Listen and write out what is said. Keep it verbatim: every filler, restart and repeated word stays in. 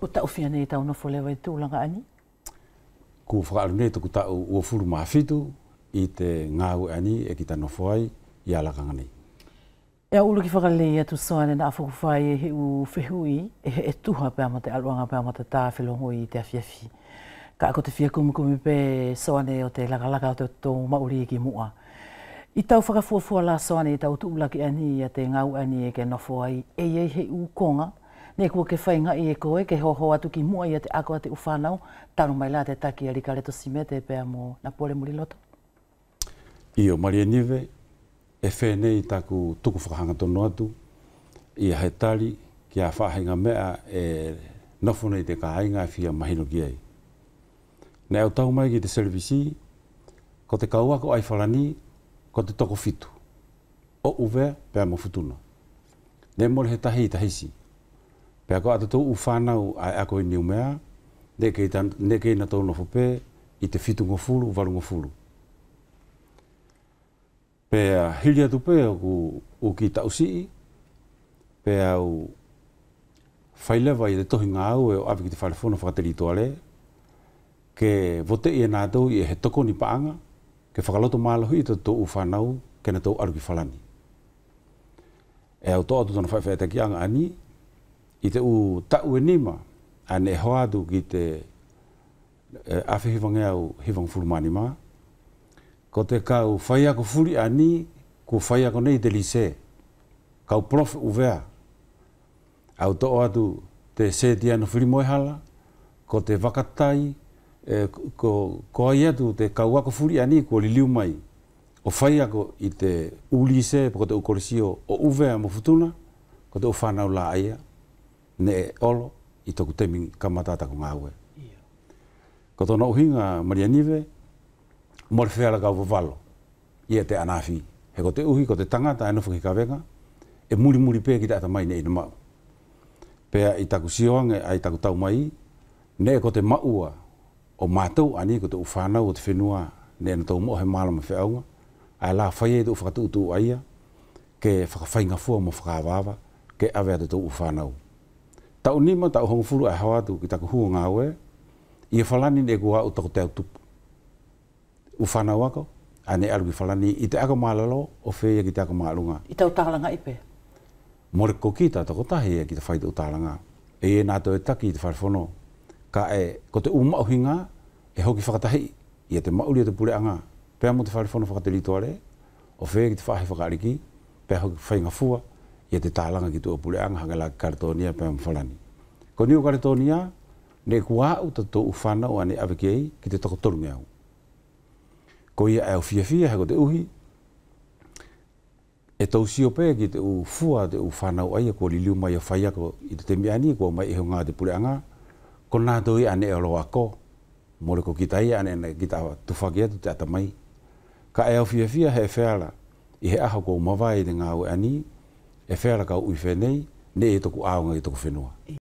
O tau fia nei tau nofo lewa i tūlanga ani? Ko whakaaru nei tuku tau ua furu maafitu i te ngāu ani e ki ta nofo ai i alakanga nei. Ea ulu ki whakalei atu soane na afuku whai e he u whihui e he e tuha pēr ma te aluanga pēr ma te tāwhilongo i te awhiawhi. Ka ako te whia kumukumi pē soane o te lakalaka o te tō mauri e ki mua. I tau whakafuafua la soane i tau tuulaki ani a te ngau ani e ke nofo ai e ei he u konga. Nei kua ke whainga i e koe ke hoho atu ki mua i a te ako a te uwhanau. Tano mai la te taki a rika reto simete pēr mo na pole muri loto. Io Maria Nive e whenei taku tuku whakahanga tono atu i a he tali ki a whahinga mea e nofo nei te kāinga whia mahino ki ai. Nei au tau mai ki te servisi, ko te kauako ai whalani, ko te toko fitu. O uwe, pēr mo futuna. Nei mole he tahi i tahisi. Pēr ko ata tō u whanau ai ako i niu mea, ne kei na tō nofo pē i te fitu ngofulu, waru ngofulu. Pēr hili atu pē o ku ki tausii, pēr au whailewa i te tohi ngā au e o api ki te whalefono whakateri toale, ke vote i e nā tau i e he toko ni paanga, ke whakaloto mālohi i te tō u whanau ke na tō aru ki whalani. E au tō atu tōna whaiwhaita ki anga ani, i te u tau e nima, ane e hoa atu ki te awhi hivange au hivang fulumani mā, ko te kau whai ako furi ani, ko whai ako nei te lise, kau prof uvea, au tō atu te setiano whirimoehala, ko te wakatai, E, ko, ko ai atu te kauako furi ani ko li liu mai o whai ako i te ulise po ko te ukorisio o uvea mo futuna ko te uwhanau la aia ne e olo i toku temi kamatata ko ngāue. Yeah. Ko tōna uhinga Maria Nive mori whewala kau wawalo i e te anawhi. He ko te uhi ko te tangata e nofu ki kawenga e muri muri pē ki te ata mai ne ina mau. Pea i taku sioange ai taku tau mai ne ko te maua o mātou ani ko te uwhanau o te whenua ne na tau mohe mālama whiaunga, ai la whai e te uwhakatuutu aia, ke whakawhainga fua mo whakawawa, ke awea te tau uwhanau. Tau nima, tau hongfuru ai hawatu ki taku hua ngāwe, i e whalani ne kua o tako te au tupu. Uwhanau ako, ane aru ki whalani i te ako mālalo o whea ki te ako mālunga. I tau tālanga ipe? More ko kita tako tahi e ki te whai te utālanga. E e nātou e taki i te wharifono. Ka e, ko te umauhinga, e hoki whakatahi, i te mauri o te pureanga, pēr mo te wharifono whakateri toare, o whea ki te whahi whakariki, pēr hoki whainga fua, i te tālanga ki tua pureanga, hangala karetonia pēr mo whalani. Ko niu karetonia, ne kua au tato uwhanau ane aweki ei, ki te toko torungi au. Ko ia au fia fia, he ko te uhi, e tau sio pē ki te u fua, te uwhanau aia, ko li liu mai a whaiako i te temiani, ko mai iho ngā te pureanga, ko nā tōi ane e olo ako, more ko kita ia ane ki ta tuwhaki atu te ata mai. Ka e au fia fia he wheala, i he aho ko mawai te ngā ue ani, e wheala ka ui whenei, ne e toku aonga i toku whenua.